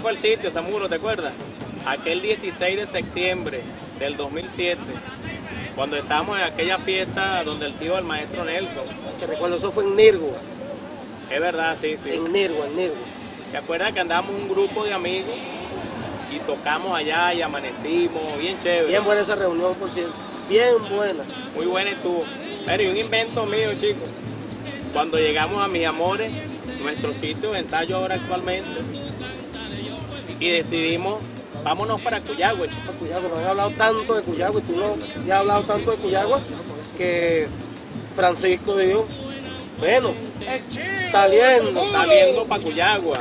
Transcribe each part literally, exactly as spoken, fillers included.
fue el sitio, Samuro, ¿te acuerdas? Aquel dieciséis de septiembre del dos mil siete, cuando estábamos en aquella fiesta donde el tío del maestro Nelson. Que recuerdo, eso fue en Nirgua. Es verdad, sí, sí. En Nirgua, en Nirgua. ¿Se acuerdan que andábamos un grupo de amigos y tocamos allá y amanecimos? Bien chévere. Bien buena esa reunión, por cierto. Bien buena. Muy buena estuvo. Pero y un invento mío, chicos. Cuando llegamos a Mis Amores, nuestro sitio de ensayo ahora actualmente, y decidimos, vámonos para Cuyagua. Para Cuyagua, nos han hablado tanto de Cuyagua, y tú no ya has hablado tanto de Cuyagua, que Francisco dijo, bueno, saliendo, saliendo para Cuyagua.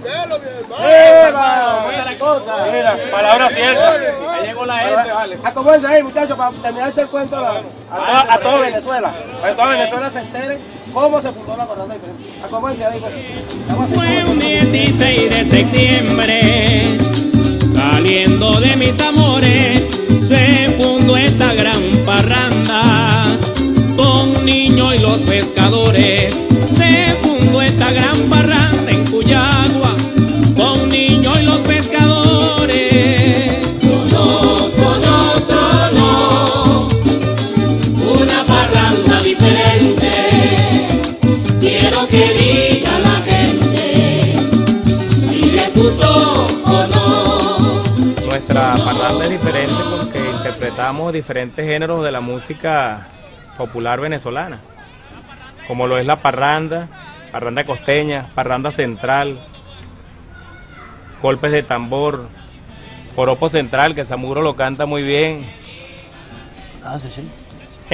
¡Eva! ¿Cómo está la cosa? Mira, palabra cierta. Ahí llegó la gente, vale. Acomódense ahí, muchachos, para terminarse el cuento a, a, a, a toda Venezuela. A toda Venezuela se enteren cómo se fundó la Parranda Diferente. Acomódense ahí, pues. Fue un dieciséis de septiembre, saliendo de Mis Amores, se fundó esta gran parranda, con niños y los pescadores. Se fundó esta gran parranda en Cuyagua, con niños y los pescadores. Sonó, sonó, sonó, una parranda diferente. Quiero que diga la gente si les gustó o no. Nuestra parranda es diferente porque interpretamos diferentes géneros de la música popular venezolana, como lo es la parranda, parranda costeña, parranda central, golpes de tambor, joropo central, que Samuro lo canta muy bien. Ah, sí, sí.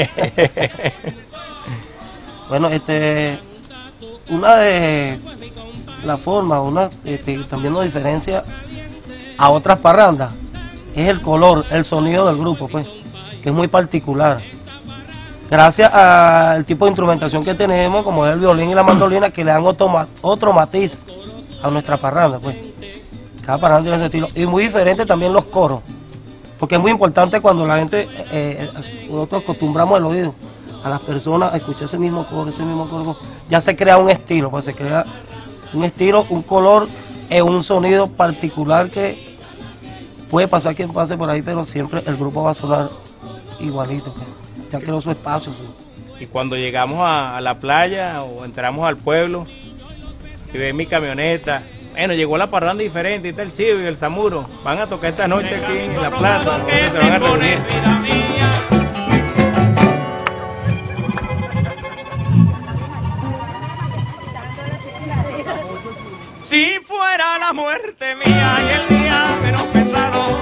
Bueno, este, una de las formas, una este, también nos diferencia a otras parrandas, es el color, el sonido del grupo, pues, que es muy particular. Gracias al tipo de instrumentación que tenemos, como es el violín y la mandolina, que le dan otro, otro matiz a nuestra parranda, pues. Cada parranda tiene ese estilo. Y muy diferente también los coros, porque es muy importante cuando la gente, eh, nosotros acostumbramos el oído a las personas a escuchar ese mismo coro, ese mismo coro, ya se crea un estilo, pues se crea un estilo, un color, eh, un sonido particular que puede pasar quien pase por ahí, pero siempre el grupo va a sonar igualito, pues. Ya creó su espacio. Y cuando llegamos a, a la playa o entramos al pueblo y ven mi camioneta, bueno, llegó la parranda diferente, y está el Chivo y el Samuro, van a tocar esta noche aquí en la plaza, donde se van a reunir. Si fuera la muerte mía y el día menos pensado,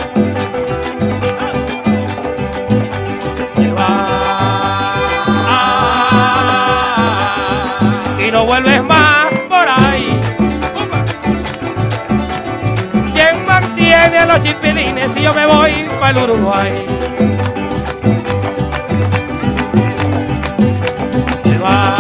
y no vuelves más por ahí. ¿Quién mantiene a los chipilines si yo me voy para el Uruguay? Se va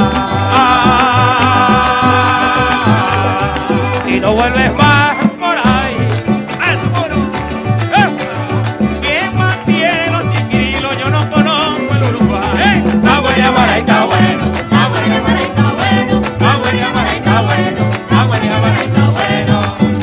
y no vuelves más por ahí. ¡Al muro! ¿Quién mantiene a los chiquilos? Yo no conozco el Uruguay. Está buena, para está bueno. Está buena, para está bueno. Está buena, para está bueno. Está buena, para está bueno.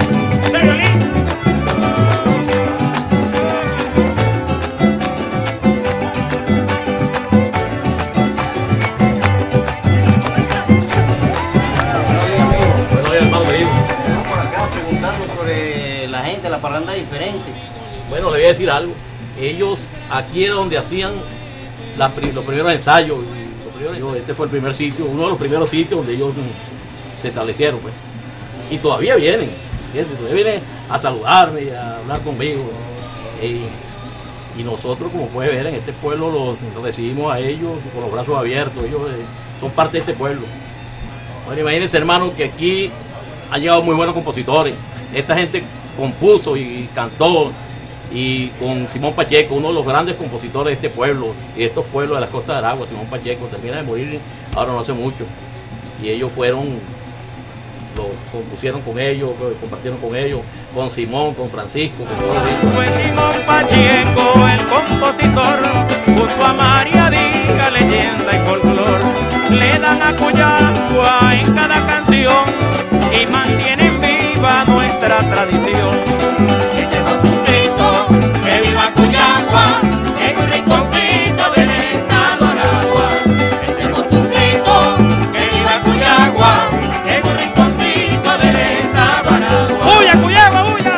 La parranda diferente. Bueno, le voy a decir algo. Ellos aquí era donde hacían la, los primeros ensayos. Los primeros ensayos. Este fue el primer sitio, uno de los primeros sitios donde ellos se establecieron, pues. Y todavía vienen, ¿entiendes? Todavía vienen a saludarme y a hablar conmigo. Y, y nosotros, como puede ver, en este pueblo los, los recibimos a ellos con los brazos abiertos. Ellos eh, son parte de este pueblo. Bueno, imagínense, hermano, que aquí han llegado muy buenos compositores. Esta gente compuso y cantó, y con Simón Pacheco, uno de los grandes compositores de este pueblo y de estos pueblos de la costa de Aragua. Simón Pacheco termina de morir ahora no hace mucho, y ellos fueron, lo compusieron con ellos, compartieron con ellos, con Simón, con Francisco, con todo. Fue Simón Pacheco el compositor, junto a María Diga, leyenda y folclor, le dan a Cuyagua en cada canción y mantienen vivo viva nuestra tradición. Echemos un grito, que viva Cuyagua, en un rinconcito del estado Aragua. Echemos un grito, que viva Cuyagua, en un rinconcito del estado Aragua. ¡Huya, Cuyagua, huya!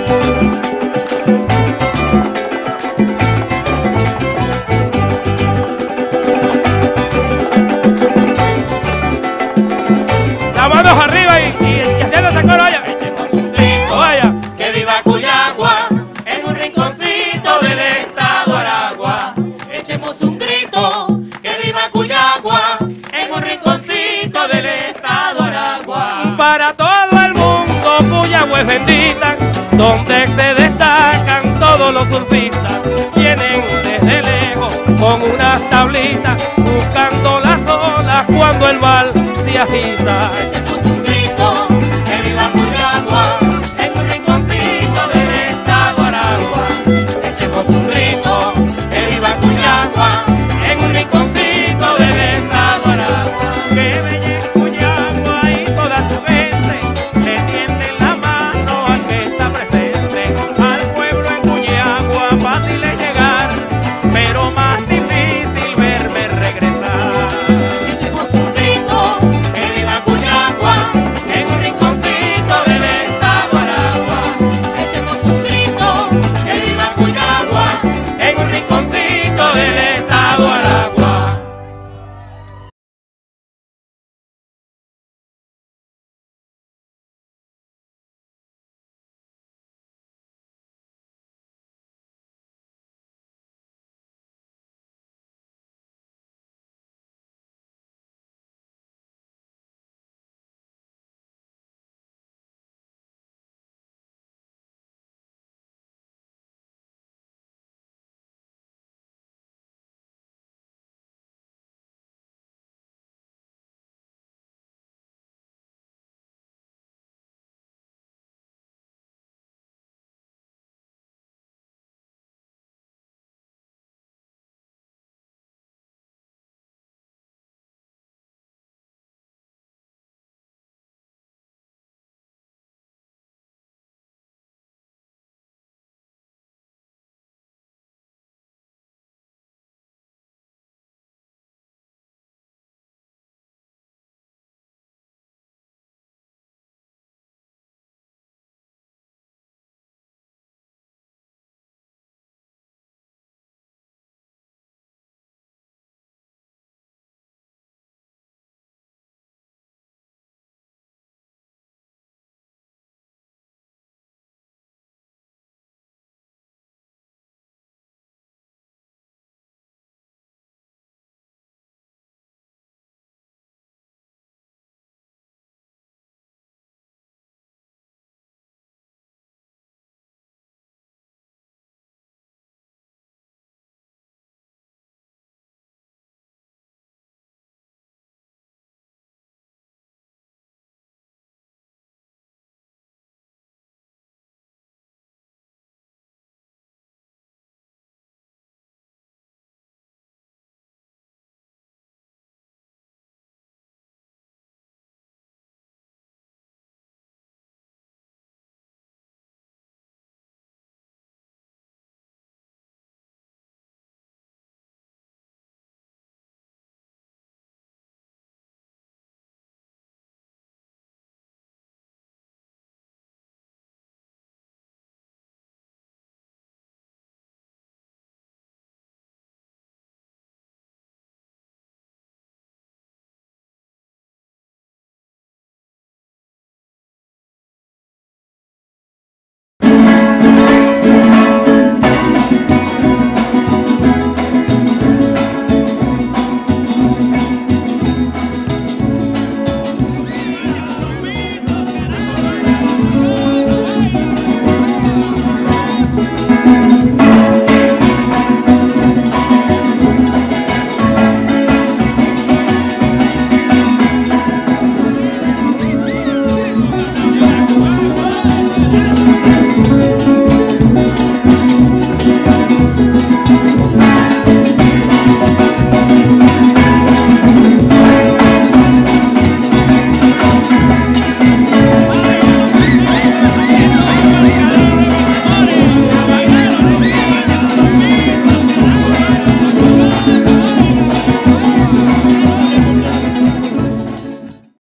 Las manos arriba y, y, y haciendo ese coro, vaya. Echemos un grito, Vaya. que viva Cuyagua, en un rinconcito del estado Aragua. Echemos un grito, que viva Cuyagua, en un rinconcito del estado Aragua. Para todo el mundo, Cuyagua es bendita, donde se destacan todos los surfistas.